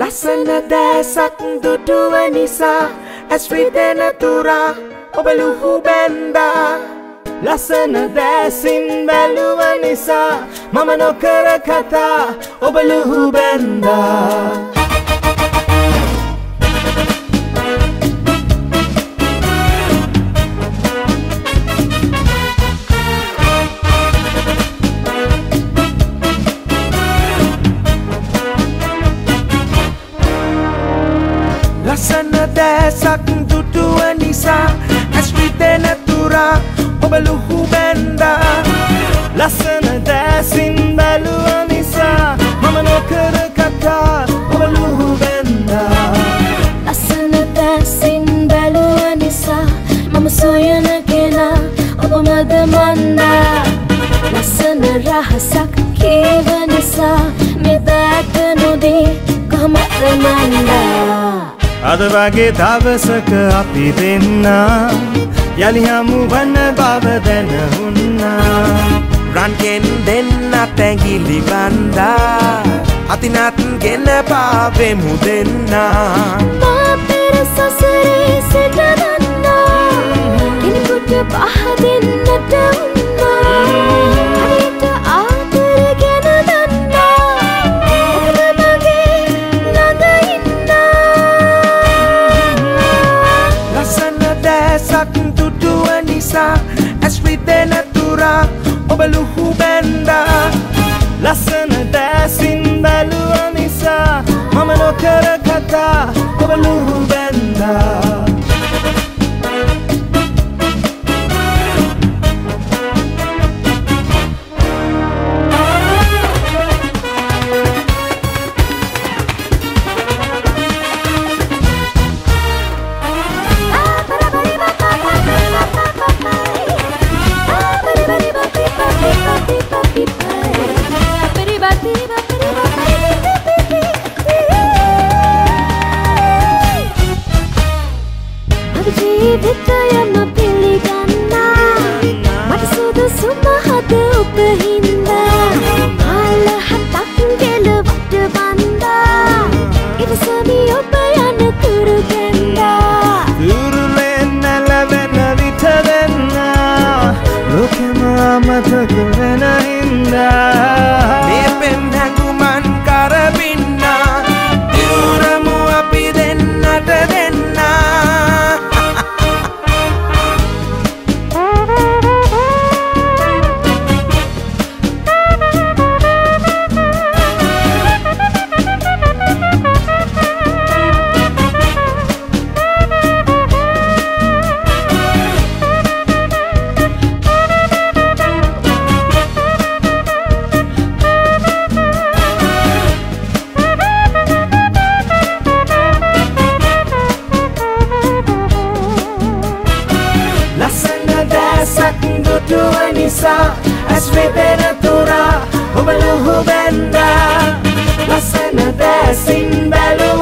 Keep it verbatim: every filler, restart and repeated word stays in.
Lassana දැසක් දුටුව නිසා ඇස් රිදෙන තුරා ඔබ ලුහු බැන්දා ලස්සන දැසින් බැලුව නිසා මම නොකර කතා ඔබ ලුහු බැන්දා Lassana දැසක් දුටුව නිසා ඇස් රිදෙන තුරා ඔබ ලුහු බැන්දා ලස්සන දැසින් බැලුව නිසා මම නොකර කතා ඔබ ලුහු බැන්දා ලස්සන දැසින් බැලුව නිසා මම සොයන කෙනා ඔබ මද මන්දා ලස්සන රහසක් කියව නිසා මේ දැක නොදී කොහොමද මන්දා අද වගේ දවසක අපි දෙන්නා යලි හමු වන බව දැනුණා රන්ගෙන් දෙන්නත් ඇඟිලි බන්දා අතිනත් ගෙන පාවෙමු දෙන්නා මා පෙර සසරේ සිට දන්නා කෙනෙකුට පහදින්නට උන්නා හරියට ආදරේ ගැන දන්නා ඔබ මගේ ළඟ ඉන්නා ලස්සන දැසක් දුටුව නිසා ඇස් රිදෙන තුරා ඔබ ලුහු බැන්දා ලස්සන දැසින් බැලුව නිසා මම නොකර කතා ඔබ ලුහු බැන්දා ජීවිතයම පිළිගන්නා මට සුදුසු මහද ඔබ හින්දා හාල හතක් ගෙලවට බන්දා ඉවසමි ඔබ යන තුරු ගැන්දා තුරුලෙන් නැලවෙන විට දෙන්නා ලෝකෙම අමතක වෙන හින්දා මේ පෙම් හැඟුමන් කරපින්නා ඉරුරමු අපි දෙන්නට දෙන්නා දුටුව නිසා ඇස් රිදෙන තුරා ඔබ ලුහු බැන්දා ලස්සන දැසින් බැලුව